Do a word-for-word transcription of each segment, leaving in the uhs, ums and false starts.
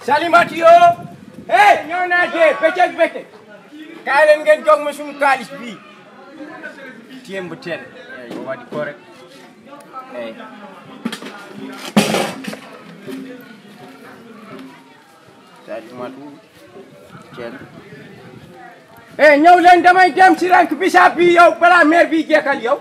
Salimatu yo hey ñëw naa dee bëccëg bëccëg kaay leen ngeen jox ma suñu kaalis bii téem bu teel hey booba di ko rek hey Salimatu teel hey ñëw leen damay dem ci rank bisaab bi yow balaa meer bi jekkal yow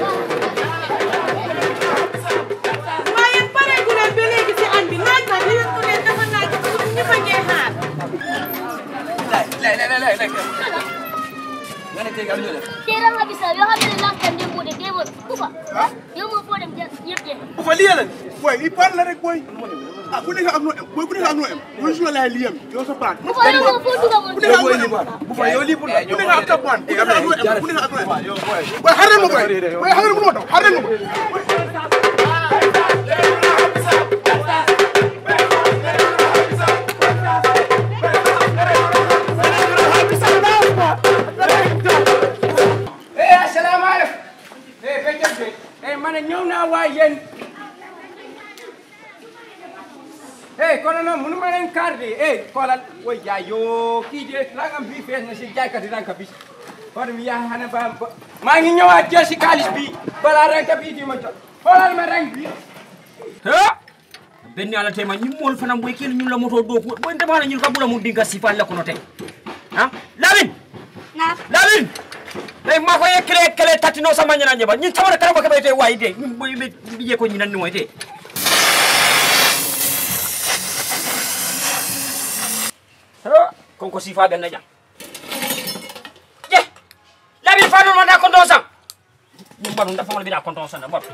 waaye pare gu leen ba léegi ci añ bi naaj na di leen ko leen dafa naaj ñu fa ngee xaar lay lay lay lay nga ne tey am ñu def Tera nga bisa yo xam ne la kan dem ko de demo kufa yow mo fo dem yëpp de ku fa liyal boy li par la rek boy ah ku nekk am no boy ku nekk am no em yo su la liyam yo sa plan kufa yow mo fo duga mo ku nekk am no em bu fa yow li pour ku nekk am ta point ku nekk am no em ku nekk am no em yo boy boy xare mo boy boy xare mo do xare mo ñëw naa waay yéen eh kono noon mënu ma leen carte eh xoolal woy jaay yoo kii de rangam bii fees na si jaaykat yi ranka bis xool mi yaa xane ba maa ngi ñëwaat jël si kaalis bi balaa ranka bii di ma jot xoolal ma rang bi ha benni ala tema ñi mol fanam boy kel ñun la moto do ko boy ndama ñun ka bula mu dinga sifal la ko no tay ha Lamin na Lamin day ma ko yekle kele tatino sama ñana ñeba ñi tawara kala ko be te way de ñun boy be biye ko ñi nan ni moy te ha kon ko sifa ben na ja je Lamin fa no na ko do sam ñu baru ndafa mo bi da ko do sam bot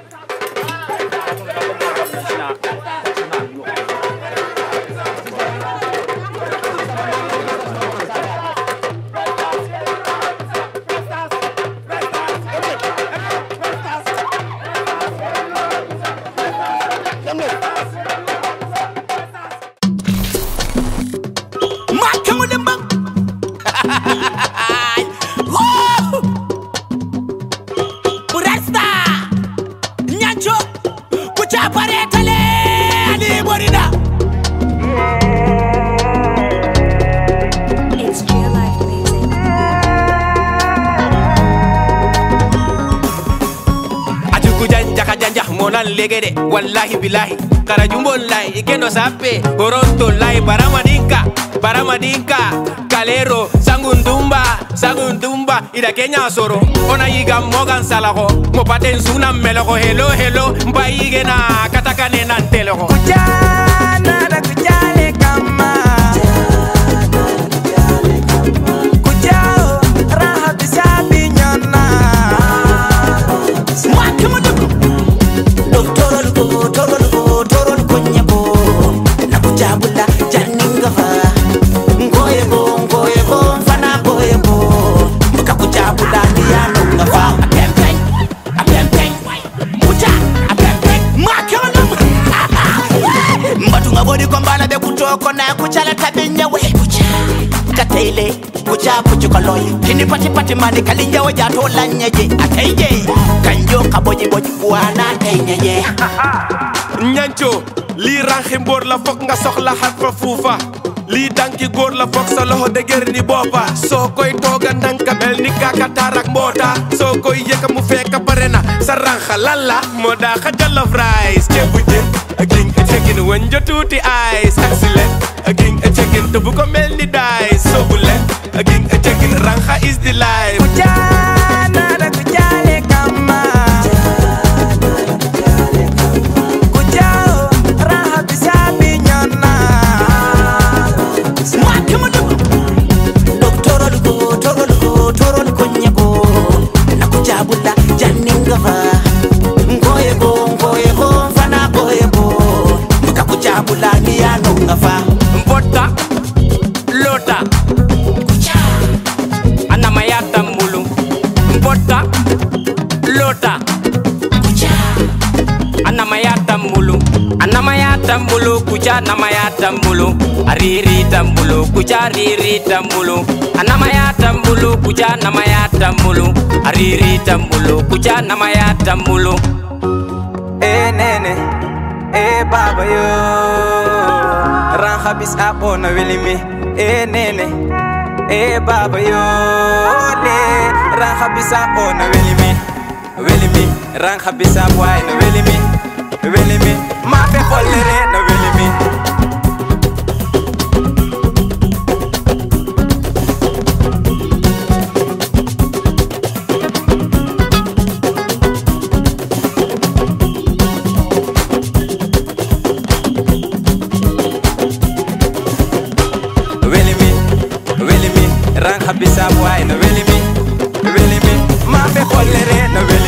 legede wallahi billahi kara jumbol lay ikeno sappe horonto lay baramadinka baramadinka kalero sangundumba sangundumba ida kenya soro ona yiga mogan salaho mo paten suna meloko hello hello mbayigena katakane nan teloko kujana da kujale kama kujao raha bisabi nyana wakama Jabula janinga fa ngoye bo ngoye bo fana ngoye bo muka kujabula ndiano ngafa apempeng apempeng mucha apempeng makona mbatu ngabodi kombala be kutoko na kuchala tabinya we kucha katele kucha kuchukoloy kini pati pati mani kalinja waja tola nyeje akeje kanjo kaboji boji buana tenyeje ñancho li ranxi mbor la fokk nga soxla xat fa fuufa li danki góor la fokk sa loxo dëgër ni boppa soo koy tooga ndanka mel ni kakatar ak mboota soo koy yëkka mu fekk pare na sa ranxa lalla moo daa xa jollof rice ceebu jën a king a cekin wënjo tuuti ice ak si leen a king a cekin te bu ko mel ni daay soobu leen a king a cekin ranxa is the life kujana da kujale kama Jabula janinga fa ngoye bo ngoye bo fana ngoye bo muka kujabula ni yanonga fa mbota lota kucha ana mayata mulu mbota lota kucha ana mayata mulu ana mayata mulu kucha na mayata mulu ariri tambulu kucha riri tambulu ana mayata mulu kucha na mayata mulu ariri tambulu kucha na mayata mulu eh nene eh baba yo Rankhabis abo na welimi e nene e baba yo le Rankhabis abo na welimi welimi Rankhabis abo ay na welimi welimi ma fe xollere na welimi Rankhabis abo ay na welimi welimi ma fe xollere na welimi